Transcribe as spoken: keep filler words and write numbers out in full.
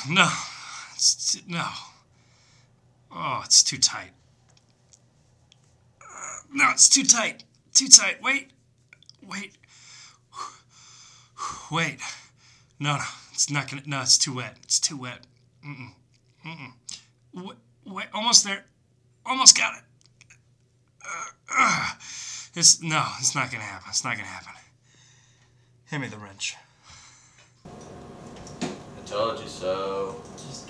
no. It's, no. Oh, it's too tight. Uh, no, it's too tight. Too tight. Wait. Wait. Wait. No, no. It's not gonna. No, it's too wet. It's too wet. Mm-mm. Mm-mm. Wait, wait. Almost there. Almost got it. Uh, uh. It's, no, it's not gonna happen. It's not gonna happen. Hand me the wrench. I told you so. Just